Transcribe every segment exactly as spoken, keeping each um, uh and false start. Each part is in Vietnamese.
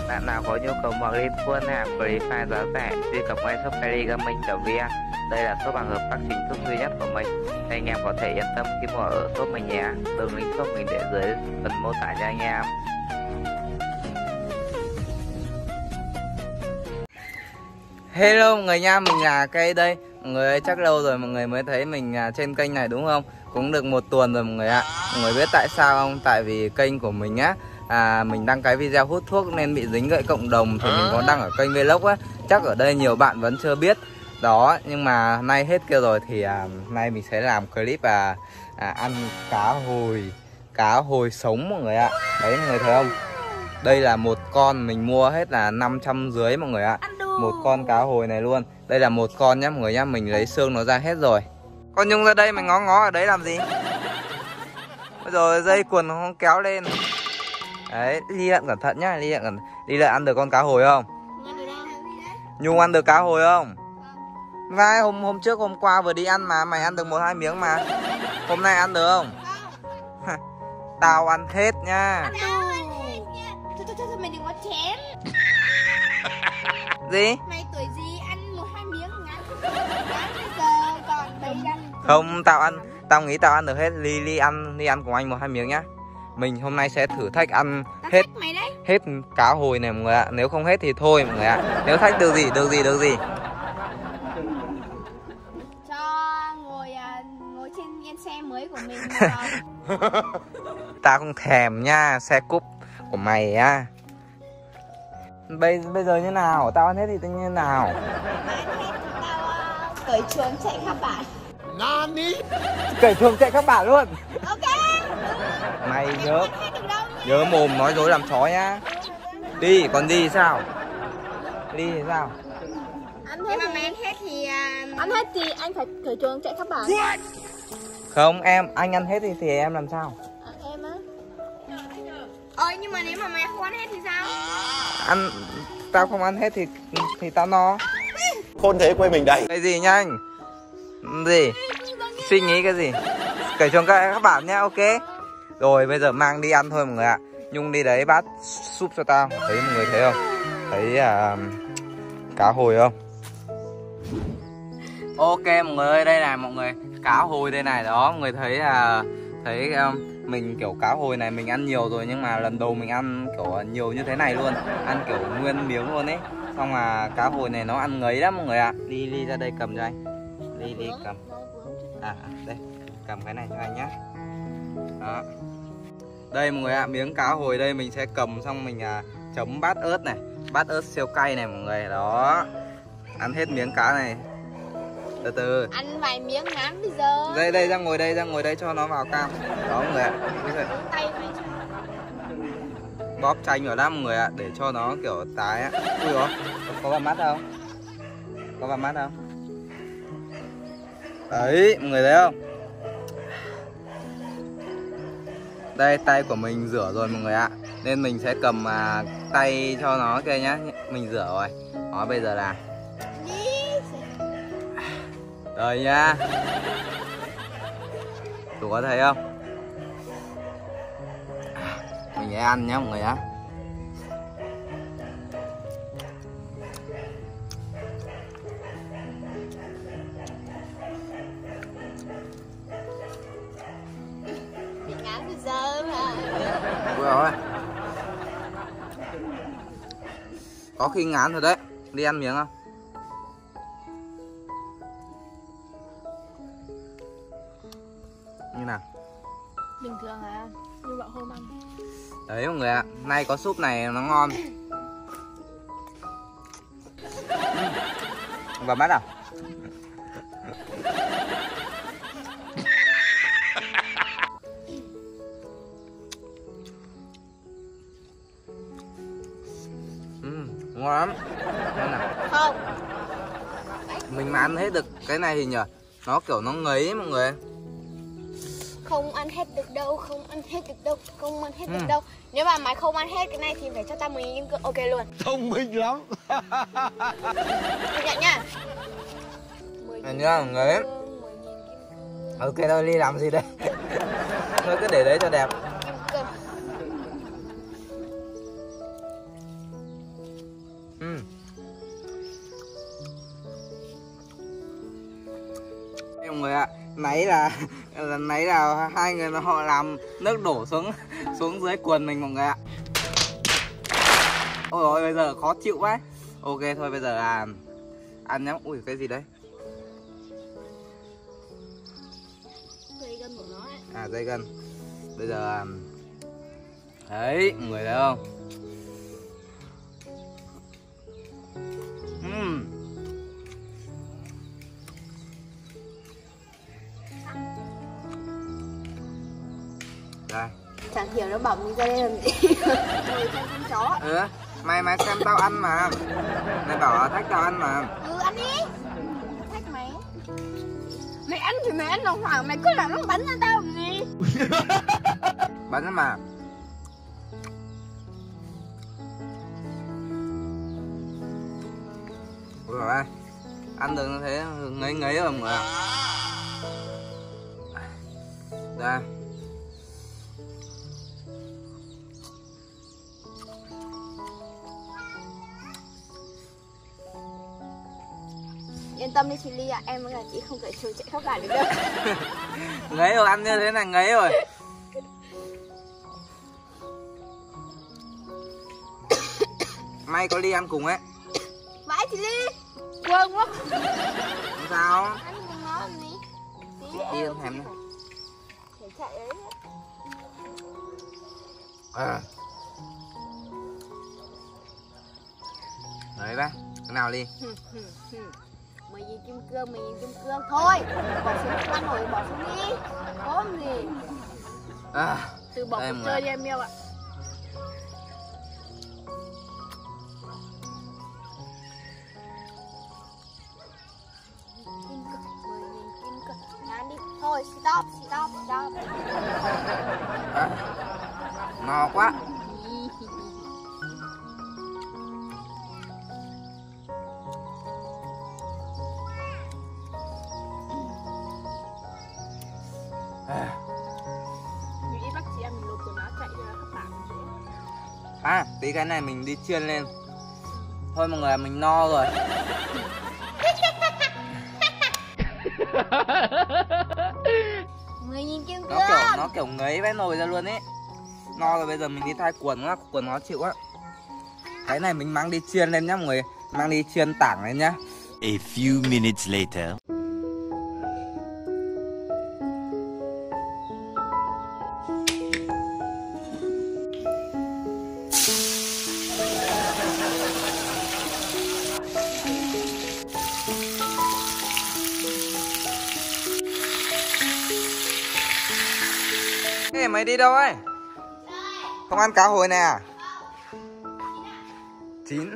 Bạn nào có nhu cầu mặc clip full hay free file giá rẻ, truy cập ngay shop kerigaming.vn. Đây là shop hàng hợp tác chính thức duy nhất của mình. Anh em có thể yên tâm khi mua ở shop mình nhé. Đường link shop mình để dưới phần mô tả nha anh em. Hello mọi người nha, mình là Cây đây. Mọi người chắc lâu rồi mọi người mới thấy mình trên kênh này đúng không? Cũng được một tuần rồi mọi người ạ. Mọi người biết tại sao không? Tại vì kênh của mình á, à, mình đăng cái video hút thuốc nên bị dính gậy cộng đồng. Thì mình có đăng ở kênh vlog á. Chắc ở đây nhiều bạn vẫn chưa biết. Đó, nhưng mà nay hết kia rồi thì à, nay mình sẽ làm clip à, à, ăn cá hồi. Cá hồi sống mọi người ạ. Đấy mọi người thấy không? Đây là một con mình mua hết là năm trăm rưỡi mọi người ạ. Một con cá hồi này luôn. Đây là một con nhá mọi người nhá. Mình lấy xương nó ra hết rồi. Con Nhung ra đây mày ngó ngó ở đấy làm gì? Bây giờ dây quần nó không kéo lên. Đấy, Ly Lận cẩn thận nhá. Ly Lận cẩn... Ly Lận ăn được con cá hồi không? Nhung ăn được cá hồi không? Vai hôm hôm trước hôm qua vừa đi ăn mà. Mày ăn được một hai miếng mà. Hôm nay ăn được không? Tao ăn hết nha. Thôi thôi thôi mày đừng có chém. Gì? Mày tuổi gì ăn một hai miếng ngắn. Bây giờ còn bây ăn. Không, tao ăn, tao nghĩ tao ăn được hết. Ly Ly ăn, Ly ăn cùng anh một hai miếng nhá. Mình hôm nay sẽ thử thách ăn Tao hết mày đấy. hết cá hồi này mọi người ạ. Nếu không hết thì thôi mọi người ạ. Nếu thách được gì, được gì, được gì. Cho ngồi ngồi trên yên xe mới của mình. Tao không thèm nha, xe cúp của mày á. Bây bây giờ như nào? Tao ăn hết thì như nào? Tao cởi chuồng chạy khắp bản. Nani? Cởi chuồng chạy các bạn luôn. Ok. Mày nhớ nhớ mồm nói dối làm chó nhá. Đi, còn đi sao? Đi thì sao? Ăn hết mà mày ăn hết thì ăn hết thì anh phải cởi chuồng chạy khắp bản. Không em, anh ăn hết thì, thì em làm sao? À, em á. Ôi nhưng mà nếu mà mày không ăn hết thì sao? Ăn, tao không ăn hết thì thì tao no. Khôn thế quê mình đây. Cái gì nhanh? Gì? Suy nghĩ cái gì? Cởi chuồng các, các bạn nhá, ok. Rồi bây giờ mang đi ăn thôi mọi người ạ. Nhung đi đấy bát súp cho tao. Thấy mọi người thấy không? Thấy à, cá hồi không? Ok mọi người ơi, đây này mọi người. Cá hồi đây này đó. Mọi người thấy à, thấy um, mình kiểu cá hồi này mình ăn nhiều rồi. Nhưng mà lần đầu mình ăn kiểu nhiều như thế này luôn. Ăn kiểu nguyên miếng luôn ấy. Xong mà cá hồi này nó ăn ngấy lắm mọi người ạ. Đi Ly ra đây cầm cho anh. Ly Ly cầm. À đây, cầm cái này cho anh nhá. Đó. Đây mọi người ạ, miếng cá hồi đây mình sẽ cầm xong mình à, chấm bát ớt này. Bát mọi siêu cay này mọi người. Đó. Ăn hết miếng cá này. Từ từ. Ăn vài miếng ngắn bây giờ. Đây đây, ra ngồi đây, ra ngồi đây cho nó vào cam. Đó mọi người ạ. Tay mày cho. Bóp chanh vào lắm mọi người ạ, để cho nó kiểu tái á. Ui dồi, có vào mắt không? Có vào mắt không? Đấy, mọi người thấy không? Đây, tay của mình rửa rồi mọi người ạ. Nên mình sẽ cầm à, tay cho nó kia nhá. Mình rửa rồi. Đó, bây giờ là rồi nha. Tụi có thấy không? Mình sẽ ăn nhá mọi người nhá. Mình ngán bây giờ mà. Ui rồi. Có khi ngán rồi đấy. Đi ăn miếng không? Như nào? Bình thường à, như bọn hôm ăn. Đấy mọi người ạ, nay có súp này nó ngon. Vào mắt à? Uhm, ngon lắm. Ngon nào? Không. Mình mà ăn hết được cái này thì nhờ, nó kiểu nó ngấy mọi người. Không ăn hết được đâu, không ăn hết được đâu, không ăn hết ừ. được đâu. Nếu mà mày không ăn hết cái này thì phải cho tao mười nghìn cược, ok luôn. Thông minh lắm. Nhận nha. Này nhá, ngấy. Ok thôi, Ly làm gì đây? Thôi cứ để đấy cho đẹp. Ừ. Mọi người ạ, nãy là lần nãy là hai người họ làm nước đổ xuống xuống dưới quần mình mọi người ạ. Ôi ôi bây giờ khó chịu quá. Ok thôi bây giờ là ăn nhá. Ui cái gì đấy? Dây gân của nó ấy. À dây gân. Bây giờ đấy mọi người thấy không? Uhm. Đây. Chẳng hiểu nó bỏng như ra đây làm gì. Ngồi trong con chó. Ừ, mày mày xem tao ăn mà. Mày bảo là thách tao ăn mà. Ừ ăn đi. Thách mày. Mày ăn thì mày ăn lòng hoàng, mày cứ làm nó bắn ra tao làm gì. Bắn mà. Ui rồi đây. Ăn được như thế ngấy ngấy rồi mọi người ạ. Đây. Yên tâm đi chị Ly ạ, à, em là chị không thể trốn chạy khóc cả được đâu. Ngấy rồi, ăn như thế này ngấy rồi. May có Ly ăn cùng ấy. Vãi chị Ly. Quên quá. Không sao. Ăn cùng nó làm gì? Tí Đi không thèm nữa. Phải chạy đấy. À. Đấy bác, cái nào Ly? Mày nhìn kim cương, mày nhìn kim cương thôi. Bỏ xuống ăn nổi, bỏ xuống đi. Có làm gì? À. Từ bỏ cuộc chơi đi em yêu ạ. Kim cương, mày nhìn kim cương. Ngán đi. Thôi, stop, stop, stop. À. No quá. À. Mình đi bắt chị em mình lột quần áo chạy ra các bạn. À, tí cái này mình đi chiên lên. Thôi mọi người, mình no rồi. Người nhìn kim cương. Nó kiểu nó kiểu ngấy vẽ nồi ra luôn ấy. No rồi bây giờ mình đi thay quần quá, quần nó chịu quá. Cái này mình mang đi chiên lên nhá mọi người, mang đi chiên tảng lên nhá. A few minutes later. Ê, mày đi đâu ấy? Không ăn cá hồi này à? Chín.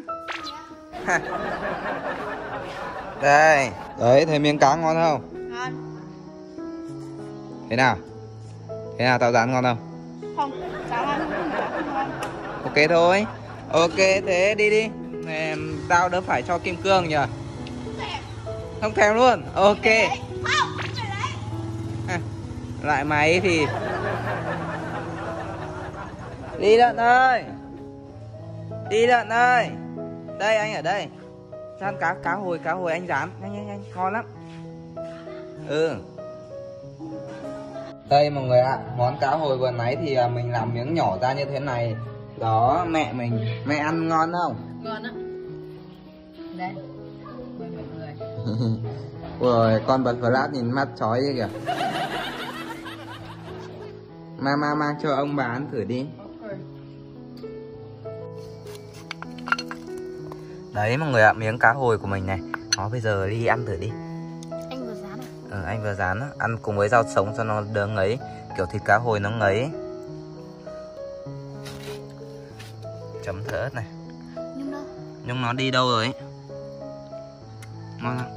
Đây. Đấy, thấy miếng cá ngon không? Ngon. Thế nào? Thế nào, tao dán ngon không? Không, cháo ăn không ngon. Ok thôi. Ok, thế đi đi. Em, tao đỡ phải cho kim cương nhờ. Không thèm luôn. Ok. À, lại mày thì đi Lợn ơi. Đi Lợn ơi. Đây anh ở đây. Cho ăn cá cá hồi cá hồi anh rán. Nhanh nhanh nhanh, ngon lắm. Ừ. Đây mọi người ạ, à, món cá hồi vừa nãy thì mình làm miếng nhỏ ra như thế này. Đó, mẹ mình, mẹ ăn ngon không? Ngon á. Đây. Mời mọi người. Ui, con bật flash nhìn mắt chói như kìa. Mama mang cho ông bà ăn thử đi. Đấy mọi người ạ, miếng cá hồi của mình này. Nó bây giờ đi ăn thử đi. Anh vừa rán à? Ừ, anh vừa rán á, ăn cùng với rau sống cho nó đỡ ngấy. Kiểu thịt cá hồi nó ngấy. Chấm thử ớt này. Nhưng đâu? Nhưng nó đi đâu rồi ấy. Ngon không?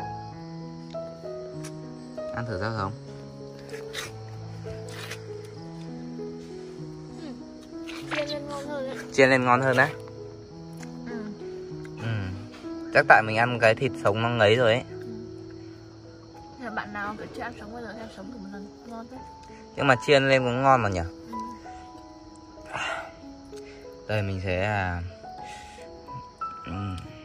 Ăn thử rau sống. Chiên lên ngon hơn đấy. Chiên lên ngon hơn đấy. Ừ. Ừ. Chắc tại mình ăn cái thịt sống nó ngấy rồi ấy. Là bạn nào kiểu chưa ăn sống bao giờ ăn sống thử một lần ngon thế. Nhưng mà chiên lên cũng ngon mà nhỉ. Ừ. Đây mình sẽ à... ừ.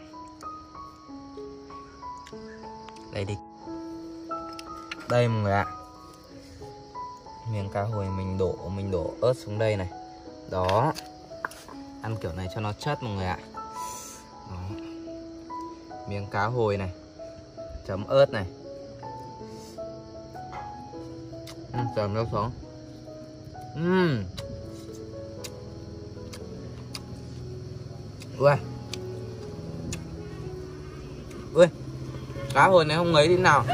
Đây đi. Đây mọi người ạ. Miếng cá hồi mình đổ mình đổ ớt xuống đây này. Đó. Ăn kiểu này cho nó chất mọi người ạ. Đó. Miếng cá hồi này, chấm ớt này. Ừ, chấm nước xuống. Uhm. Ui. Ui. Cá hồi này không ngấy thế nào.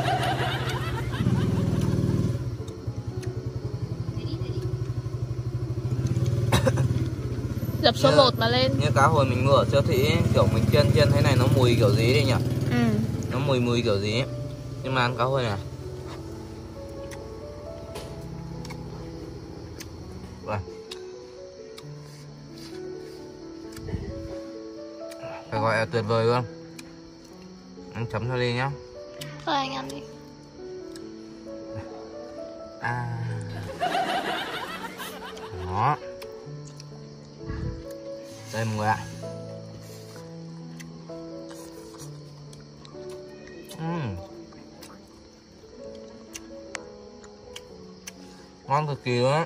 Dập số Như- một mà lên. Như cá hồi mình mua ở siêu thị ấy, kiểu mình chiên chiên thế này nó mùi kiểu gì đi nhỉ? Ừ. Nó mùi mùi kiểu gì ấy. Nhưng mà ăn cá hồi này. Wow. Phải gọi là tuyệt vời luôn. Anh chấm cho ly nhá. Thôi anh ăn đi. À. Đó. Đây mọi người ạ. Uhm. Ngon cực kỳ luôn á.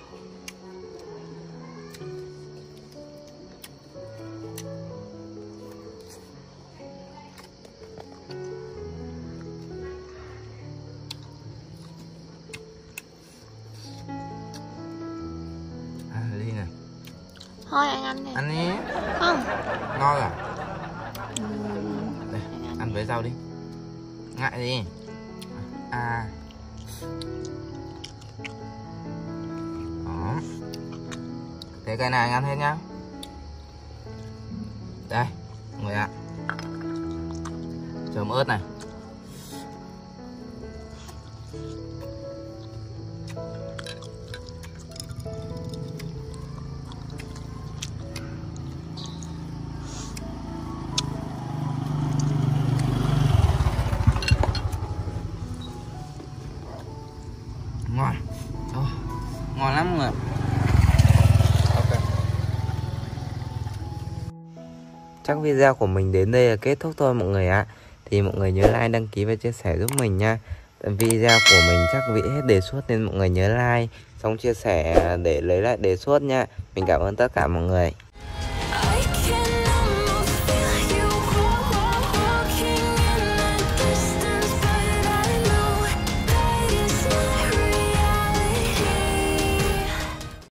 À, ly này. Thôi anh ăn đi. Ăn đi. Không. Ngon à? Ừ. Đây, ăn với rau đi. Ngại đi. À. Đó. Thế cái này anh ăn hết nhá. Đây, mọi người ạ. Chấm ớt này. Ngon. Oh, ngon lắm mọi người. Okay. Chắc video của mình đến đây là kết thúc thôi mọi người ạ. Thì mọi người nhớ like, đăng ký và chia sẻ giúp mình nha. Video của mình chắc bị hết đề xuất nên mọi người nhớ like, xong chia sẻ để lấy lại đề xuất nha. Mình cảm ơn tất cả mọi người.